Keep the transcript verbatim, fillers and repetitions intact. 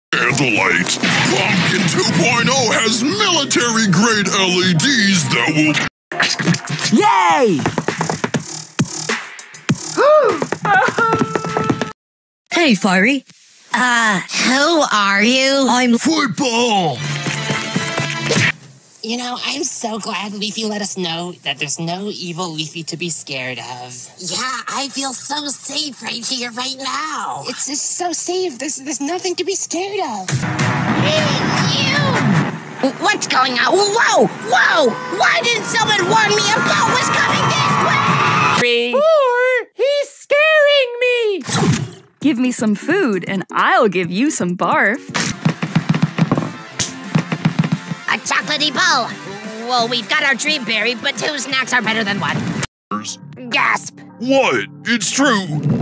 Candlelight. Pumpkin two point oh has military-grade L E Ds that will... Yay! Hey, Fiery. Uh, who are you? I'm Football! You know, I'm so glad Leafy let us know that there's no evil Leafy to be scared of. Yeah, I feel so safe right here, right now. It's just so safe. There's, there's nothing to be scared of. Hey, you! What's going on? Whoa! Whoa! Why didn't someone warn me a boat was coming this way? Or he's scaring me! Give me some food and I'll give you some barf. A chocolatey bowl. Well, we've got our dream berry, but two snacks are better than one. Gasp. What? It's true.